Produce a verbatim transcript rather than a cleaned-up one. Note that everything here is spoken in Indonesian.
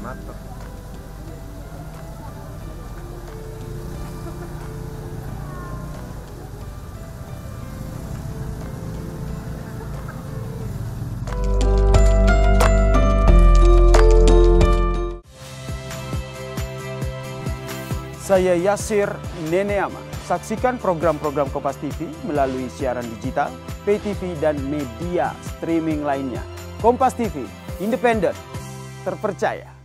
donatur. Saya Yasir Neneama. Saksikan program-program Kompas T V melalui siaran digital, pay T V, dan media streaming lainnya. Kompas T V, independen, terpercaya.